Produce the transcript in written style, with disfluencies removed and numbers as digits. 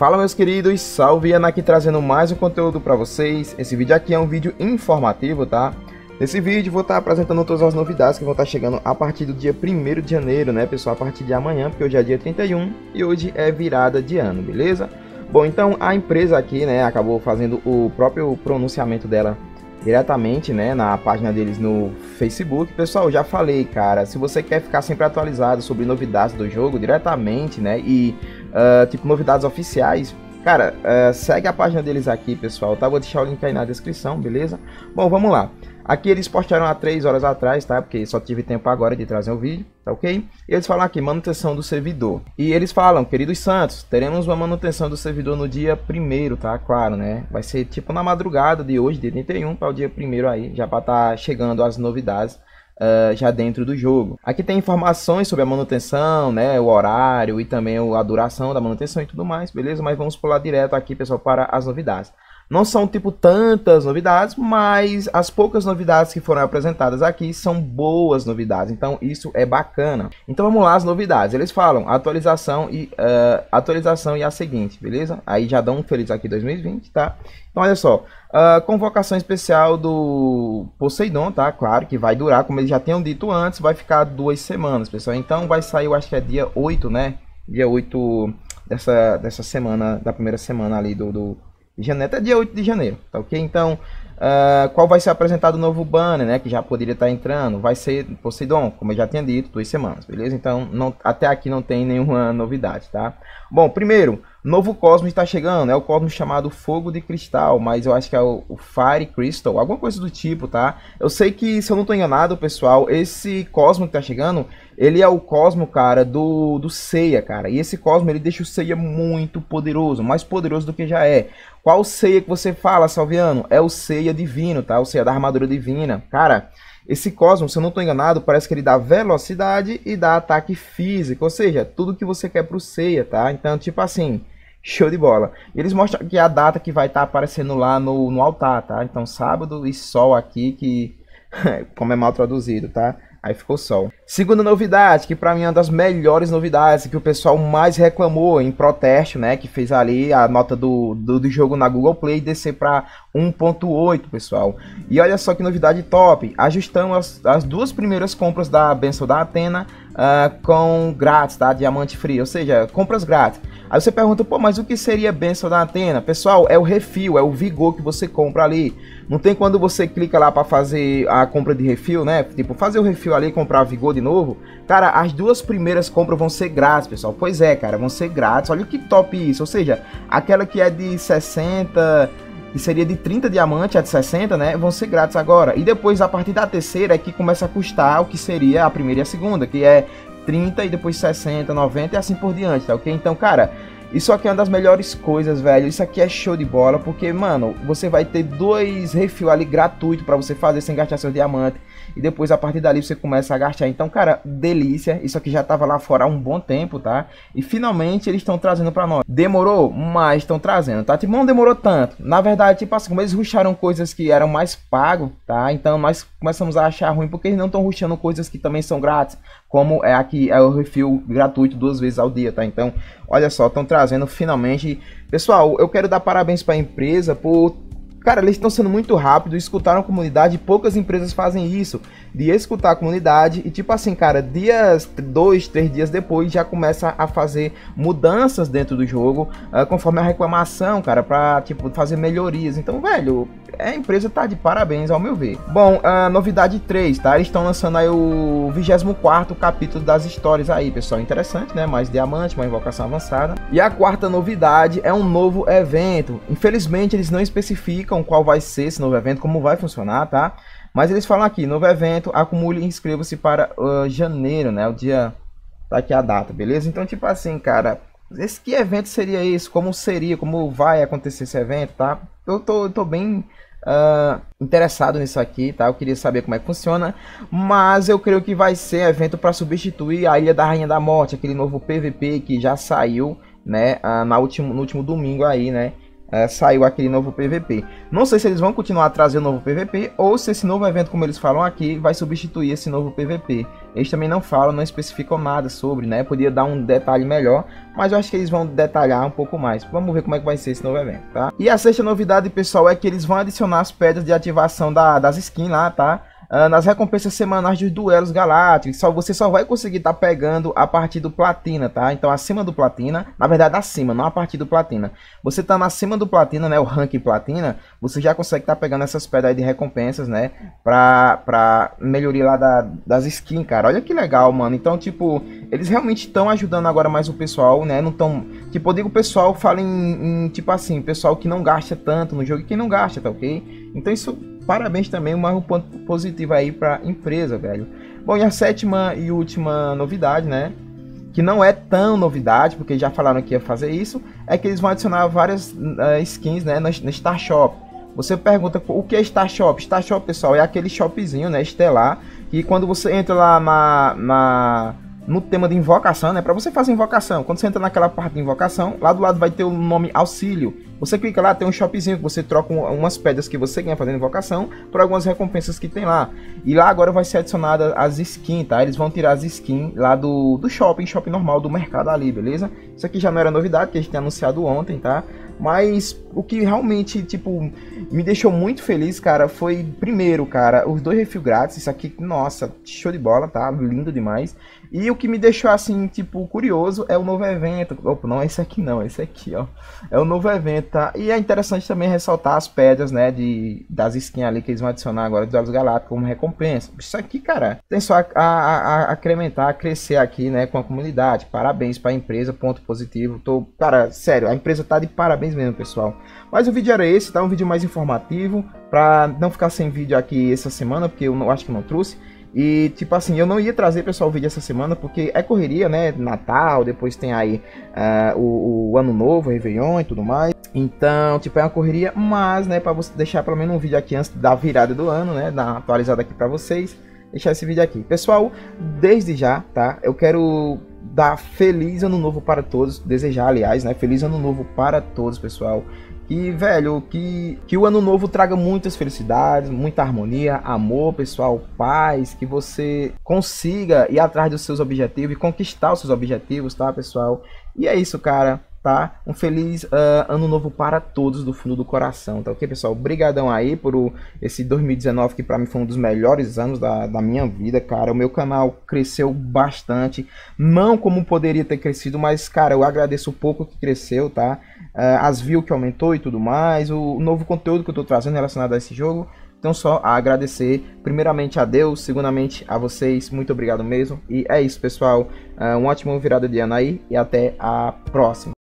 Fala meus queridos, Salve Ana aqui trazendo mais um conteúdo para vocês. Esse vídeo aqui é um vídeo informativo, tá? Nesse vídeo vou estar apresentando todas as novidades que vão estar chegando a partir do dia 1º de janeiro, né pessoal? A partir de amanhã, porque hoje é dia 31 e hoje é virada de ano, beleza? Bom, então a empresa aqui, né, acabou fazendo o próprio pronunciamento dela diretamente, né, na página deles no Facebook. Pessoal, já falei, cara, se você quer ficar sempre atualizado sobre novidades do jogo diretamente, né, e tipo novidades oficiais, cara, segue a página deles aqui, pessoal, tá? Vou deixar o link aí na descrição, beleza? Bom, vamos lá. Aqui eles postaram há 3 horas atrás, tá? Porque só tive tempo agora de trazer o vídeo, tá ok? E eles falam aqui, manutenção do servidor. E eles falam, queridos santos, teremos uma manutenção do servidor no dia 1º, tá? Claro, né? Vai ser tipo na madrugada de hoje, dia 31, para o dia 1º aí, já para estar chegando as novidades já dentro do jogo. Aqui tem informações sobre a manutenção, né? O horário e também a duração da manutenção e tudo mais, beleza? Mas vamos pular direto aqui, pessoal, para as novidades. Não são tipo tantas novidades, mas as poucas novidades que foram apresentadas aqui são boas novidades, então isso é bacana. Então vamos lá, as novidades. Eles falam atualização e a seguinte, beleza? Aí já dão um feliz aqui 2020, tá? Então olha só, convocação especial do Poseidon, tá? Claro que vai durar, como eles já tinham dito antes, vai ficar 2 semanas, pessoal. Então vai sair, eu acho que é dia 8, né? Dia 8 dessa semana, da primeira semana ali de janeiro, até dia 8 de janeiro, tá ok? Então, qual vai ser apresentado o novo banner, né? Que já poderia estar entrando, vai ser Poseidon, como eu já tinha dito, 2 semanas, beleza? Então, até aqui não tem nenhuma novidade, tá? Bom, primeiro, novo Cosmos está chegando, é o Cosmos chamado Fogo de Cristal, mas eu acho que é o Fire Crystal, alguma coisa do tipo, tá? Eu sei que, se eu não estou enganado, pessoal, esse Cosmo que está chegando, ele é o Cosmo, cara, do Seiya, cara. E esse Cosmo, ele deixa o Seiya muito poderoso, mais poderoso do que já é. Qual Seiya que você fala, Salviano? É o Seiya divino, tá? O Seiya da armadura divina. Cara, esse Cosmo, se eu não estou enganado, parece que ele dá velocidade e dá ataque físico. Ou seja, tudo que você quer pro Seiya, tá? Então, tipo assim, show de bola. E eles mostram aqui a data que vai estar aparecendo lá no altar, tá? Então, sábado e sol aqui, que como é mal traduzido, tá? Aí ficou sol. Segunda novidade, que pra mim é uma das melhores novidades, que o pessoal mais reclamou em protesto, né? Que fez ali a nota do jogo na Google Play descer pra 1.8, pessoal. E olha só que novidade top. Ajustamos as 2 primeiras compras da Bênção da Atena com grátis, tá? Diamante free, ou seja, compras grátis. Aí você pergunta, pô, mas o que seria Bênção da Atena? Pessoal, é o refil, é o vigor que você compra ali. Não tem quando você clica lá para fazer a compra de refil, né? Tipo, fazer o refil ali e comprar vigor de novo. Cara, as 2 primeiras compras vão ser grátis, pessoal. Pois é, cara, vão ser grátis. Olha que top isso. Ou seja, aquela que é de 60... que seria de 30 diamantes, a de 60, né? Vão ser grátis agora. E depois, a partir da terceira, é que começa a custar o que seria a primeira e a segunda, que é 30 e depois 60, 90 e assim por diante, tá ok? Então, cara, isso aqui é uma das melhores coisas, velho. Isso aqui é show de bola, porque, mano, você vai ter 2 refil ali gratuito pra você fazer sem gastar seu diamante. E depois, a partir dali, você começa a gastar. Então, cara, delícia. Isso aqui já tava lá fora há um bom tempo, tá? E finalmente eles estão trazendo pra nós. Demorou? Mas estão trazendo, tá? Tipo, não demorou tanto. Na verdade, tipo assim, como eles rusharam coisas que eram mais pago, tá? Então, nós começamos a achar ruim, porque eles não estão rushando coisas que também são grátis. Como é aqui, é o refil gratuito 2 vezes ao dia, tá? Então, olha só, estão trazendo finalmente. Pessoal, eu quero dar parabéns pra empresa por... Cara, eles estão sendo muito rápidos, escutaram a comunidade, poucas empresas fazem isso, de escutar a comunidade e tipo assim, cara, 2, 3 dias depois já começa a fazer mudanças dentro do jogo, conforme a reclamação, cara, pra tipo, fazer melhorias. Então, velho, a empresa tá de parabéns ao meu ver. Bom, novidade 3, tá? Eles estão lançando aí o 24º capítulo das histórias aí, pessoal, interessante, né? Mais diamante, uma invocação avançada. E a 4ª novidade é um novo evento. Infelizmente, eles não especificam qual vai ser esse novo evento, como vai funcionar, tá? Mas eles falam aqui, novo evento, acumule e inscreva-se para janeiro, né? O dia, tá aqui a data, beleza? Então, tipo assim, cara, que evento seria esse? Como seria? Como vai acontecer esse evento, tá? Eu tô bem interessado nisso aqui, tá? Eu queria saber como é que funciona, mas eu creio que vai ser evento para substituir a Ilha da Rainha da Morte, aquele novo PVP que já saiu, né? No último domingo aí, né? saiu aquele novo PVP. Não sei se eles vão continuar a trazer o novo PVP ou se esse novo evento, como eles falam aqui, vai substituir esse novo PVP. Eles também não falam, não especificam nada sobre, né? Podia dar um detalhe melhor, mas eu acho que eles vão detalhar um pouco mais. Vamos ver como é que vai ser esse novo evento, tá? E a sexta novidade, pessoal, é que eles vão adicionar as pedras de ativação das skins lá, tá? Nas recompensas semanais dos duelos galácticos. Você só vai conseguir estar pegando a partir do platina, tá? Então acima do platina, na verdade acima, não a partir do platina. Você tá acima do platina, né? O rank platina, você já consegue estar pegando essas pedras aí de recompensas, né? Pra melhoria lá das skins, cara. Olha que legal, mano. Então, tipo, eles realmente estão ajudando agora mais o pessoal, né? Não tão... Tipo, eu digo o pessoal, fala tipo assim, pessoal que não gasta tanto no jogo e quem não gasta, tá ok? Então isso... Parabéns também, mais um ponto positivo aí para a empresa, velho. Bom, e a sétima e última novidade, né? Que não é tão novidade, porque já falaram que ia fazer isso, é que eles vão adicionar várias skins, né, na Star Shop. Você pergunta o que é Star Shop? Star Shop, pessoal, é aquele shopzinho, né, estelar, que quando você entra lá no tema de invocação, né, para você fazer invocação, quando você entra naquela parte de invocação, lá do lado vai ter o nome auxílio. Você clica lá, tem um shopzinho que você troca umas pedras que você ganha fazendo invocação por algumas recompensas que tem lá. E lá agora vai ser adicionada as skins, tá? Eles vão tirar as skins lá do shopping normal do mercado ali, beleza? Isso aqui já não era novidade, que a gente tinha anunciado ontem, tá? Mas o que realmente, tipo, me deixou muito feliz, cara, foi, primeiro, cara, os 2 refil grátis. Isso aqui, nossa, show de bola, tá? Lindo demais. E o que me deixou, assim, tipo, curioso é o novo evento. Opa, não é esse aqui não, é esse aqui, ó. É o novo evento, tá? E é interessante também ressaltar as pedras, né, das skins ali que eles vão adicionar agora dos Duelos Galácticos como recompensa. Isso aqui, cara, tem só a incrementar, a crescer aqui, né, com a comunidade. Parabéns pra empresa, ponto positivo. Cara, sério, a empresa tá de parabéns mesmo, pessoal. Mas o vídeo era esse, tá? Um vídeo mais informativo, pra não ficar sem vídeo aqui essa semana, porque eu acho que não trouxe. E tipo assim, eu não ia trazer, pessoal, o vídeo essa semana porque é correria, né? Natal, depois tem aí o Ano Novo, Réveillon e tudo mais. Então, tipo, é uma correria, mas, né, pra você deixar pelo menos um vídeo aqui antes da virada do ano, né? Dar uma atualizada aqui pra vocês. Deixar esse vídeo aqui. Pessoal, desde já, tá? Eu quero dar feliz ano novo para todos. Desejar, aliás, né? Feliz ano novo para todos, pessoal. E, velho, que o ano novo traga muitas felicidades, muita harmonia, amor, pessoal, paz, que você consiga ir atrás dos seus objetivos e conquistar os seus objetivos, tá, pessoal? E é isso, cara, tá? Um feliz ano novo para todos do fundo do coração, tá ok, pessoal? Obrigadão aí por esse 2019 que pra mim foi um dos melhores anos da minha vida, cara. O meu canal cresceu bastante, não como poderia ter crescido, mas, cara, eu agradeço o pouco que cresceu, tá? As views que aumentou e tudo mais, o novo conteúdo que eu tô trazendo relacionado a esse jogo. Então só a agradecer, primeiramente a Deus, segundamente a vocês, muito obrigado mesmo. E é isso, pessoal, um ótimo virada de ano aí e até a próxima.